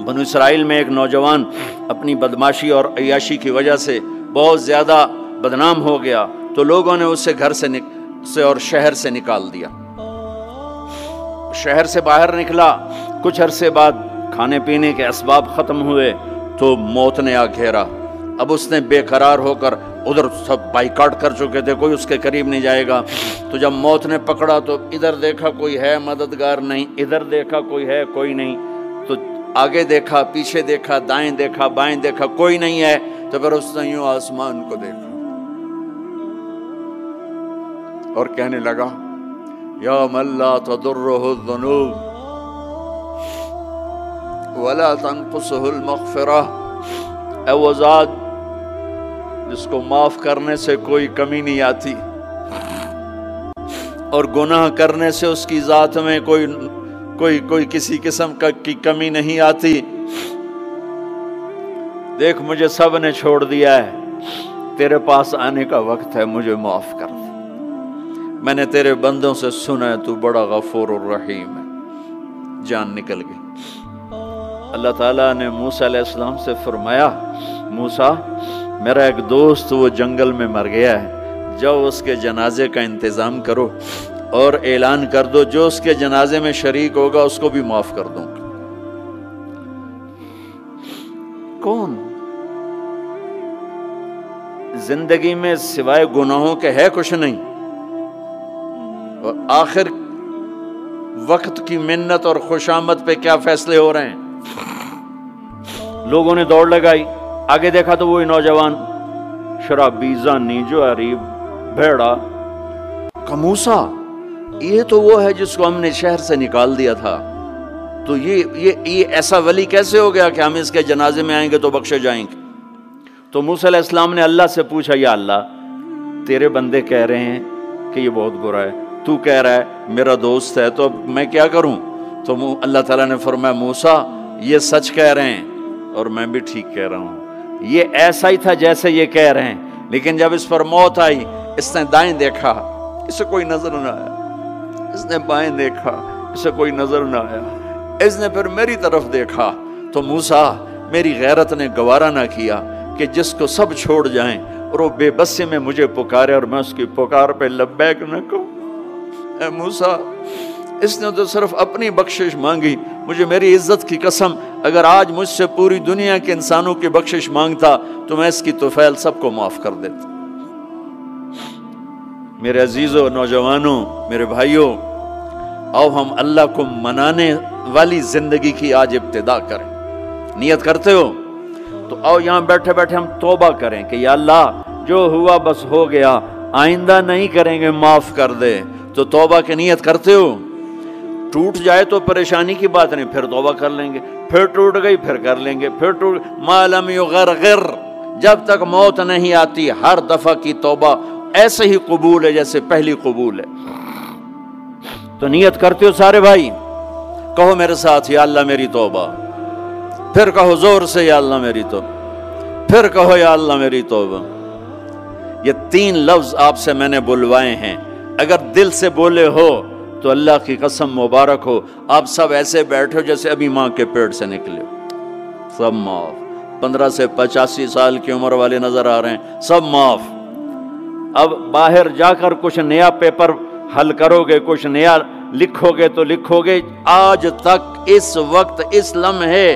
بنو اسرائیل میں ایک نوجوان اپنی بدماشی اور عیاشی کی وجہ سے بہت زیادہ بدنام ہو گیا، تو لوگوں نے اسے گھر سے اور شہر سے نکال دیا۔ شہر سے باہر نکلا، کچھ عرصے بعد کھانے پینے کے اسباب ختم ہوئے تو موت نے آ گھیرا۔ اب اس نے بے قرار ہو کر، ادھر سب بائیکاٹ کر چکے تھے، کوئی اس کے قریب نہیں جائے گا، تو جب موت نے پکڑا تو ادھر دیکھا کوئی ہے مددگار نہیں، ادھر دیکھا کوئی ہے کوئی نہیں، تو آگے دیکھا، پیچھے دیکھا، دائیں دیکھا، بائیں دیکھا، کوئی نہیں ہے، تو پھر اس نے یوں آسمان کو دیکھا اور کہنے لگا یا من لا تضرہ الذنوب ولا تنقصہ المغفرہ، اے وہ ذات جس کو معاف کرنے سے کوئی کمی نہیں آتی اور گناہ کرنے سے اس کی ذات میں کوئی کسی قسم کی کمی نہیں آتی، دیکھ مجھے سب نے چھوڑ دیا ہے، تیرے پاس آنے کا وقت ہے، مجھے معاف کر دے، میں نے تیرے بندوں سے سنا ہے تو بڑا غفور الرحیم ہے۔ جان نکل گئی۔ اللہ تعالیٰ نے موسیٰ علیہ السلام سے فرمایا، موسیٰ میرا ایک دوست وہ جنگل میں مر گیا ہے، جاؤ اس کے جنازے کا انتظام کرو اور اعلان کر دو جو اس کے جنازے میں شریک ہوگا اس کو بھی معاف کر دوں گا۔ کون زندگی میں سوائے گناہوں کے ہے کچھ نہیں، اور آخر وقت کی منت اور خوشامد پہ کیا فیصلے ہو رہے ہیں۔ لوگوں نے دوڑ لگائی، آگے دیکھا تو وہی نوجوان شرابی، زانی، جواری، بھیڑا۔ موسیٰ یہ تو وہ ہے جس کو ہم نے شہر سے نکال دیا تھا، تو یہ ایسا ولی کیسے ہو گیا کہ ہم اس کے جنازے میں آئیں گے تو بخشے جائیں گے؟ تو موسیٰ علیہ السلام نے اللہ سے پوچھا، یا اللہ تیرے بندے کہہ رہے ہیں کہ یہ بہت برا ہے، تو کہہ رہا ہے میرا دوست ہے، تو اب میں کیا کروں؟ تو اللہ تعالیٰ نے فرمایا موسیٰ یہ سچ کہہ رہے ہیں اور میں بھی ٹھیک کہہ رہا ہوں، یہ ایسا ہی تھا جیسے یہ کہہ رہے ہیں، لیکن جب اس پر موت آئی اس نے دائیں دیکھا، اسے کوئی نظر نہ آیا، اس نے بائیں دیکھا، اسے کوئی نظر نہ آیا، اس نے پھر میری طرف دیکھا، تو موسیٰ میری غیرت نے گوارا نہ کیا کہ جس کو سب چھوڑ جائیں اور وہ بے بسی میں مجھے پکارے اور میں اس کی پکار پہ لبیک نہ کہوں۔ اے موسیٰ اس نے تو صرف اپنی بخشش مانگی، مجھے میری عزت کی قسم اگر آج مجھ سے پوری دنیا کے انسانوں کی بخشش مانگتا تو میں اس کی طفیل سب کو معاف کر دیتا۔ میرے عزیزوں، نوجوانوں، میرے بھائیوں، آؤ ہم اللہ کو منانے والی زندگی کی آج ابتدا کریں۔ نیت کرتے ہو تو آؤ یہاں بیٹھے بیٹھے ہم توبہ کریں کہ یا اللہ جو ہوا بس ہو گیا، آئندہ نہیں کریں گے، معاف کر دے۔ تو توبہ کی نیت کرتے ہو؟ ٹوٹ جائے تو پریشانی کی بات نہیں، پھر توبہ کر لیں گے، پھر ٹوٹ گئی پھر کر لیں گے، پھر ٹوٹ ما لم یغرغر، جب تک موت نہیں آتی ہر دفعہ کی توبہ ایسے ہی قبول ہے جیسے پہلی قبول ہے۔ تو نیت کرتے ہو سارے بھائی؟ کہو میرے ساتھ، یا اللہ میری توبہ، پھر کہو زور سے یا اللہ میری توبہ، پھر کہو یا اللہ میری توبہ۔ یہ 3 لفظ آپ سے میں نے بلوائے ہیں، اگر دل سے بولے ہو تو اللہ کی قسم مبارک ہو، آپ سب ایسے بیٹھے ہو جیسے ابھی ماں کے پیٹ سے نکلے ہو، سب معاف۔ 15 سے 85 سال کی عمر والے نظر آ رہے ہیں، سب معاف۔ اب باہر جا کر کچھ نیا پیپر حل کرو گے، کچھ نیا لکھو گے تو لکھو گے آج تک اس وقت اس لمحے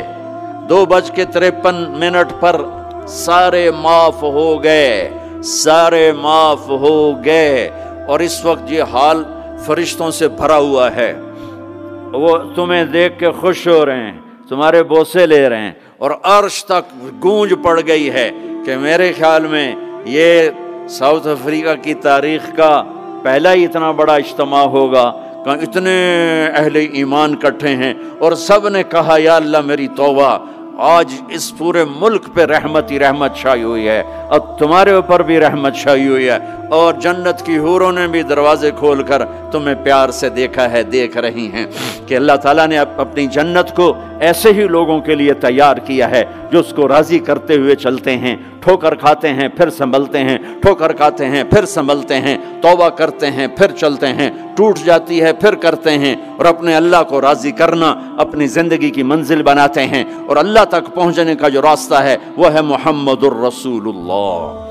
2:53 پر سارے معاف ہو گئے، سارے معاف ہو گئے، اور اس وقت یہ حال فرشتوں سے بھرا ہوا ہے، وہ تمہیں دیکھ کے خوش ہو رہے ہیں، تمہارے بوسے لے رہے ہیں، اور عرش تک گونج پڑ گئی ہے کہ میرے خیال میں یہ ساؤتھ افریقہ کی تاریخ کا پہلا ہی اتنا بڑا اجتماع ہوگا کہ اتنے اہل ایمان کٹھے ہیں، اور سب نے کہا یا اللہ میری توبہ۔ آج اس پورے ملک پہ رحمت ہی رحمت چھائی ہوئی ہے، اور تمہارے اوپر بھی رحمت چھائی ہوئی ہے، اور جنت کی حوروں نے بھی دروازے کھول کر تمہیں پیار سے دیکھا ہے، دیکھ رہی ہیں کہ اللہ تعالیٰ نے اپنی جنت کو ایسے ہی لوگوں کے لیے تیار کیا ہے جو اس کو راضی کرتے ہوئے چلتے ہیں، ٹھوکر کھاتے ہیں پھر سنبھلتے ہیں، ٹھوکر کھاتے ہیں پھر سنبھلتے ہیں، توبہ کرتے ہیں پھر چلتے ہیں، ٹوٹ جاتی ہے پھر کرتے ہیں، اور اپنے اللہ کو راضی کرنا اپنی زندگی کی منزل بناتے ہیں، اور اللہ تک پہنچنے کا جو راستہ ہے وہ ہے محمد الرسول اللہ۔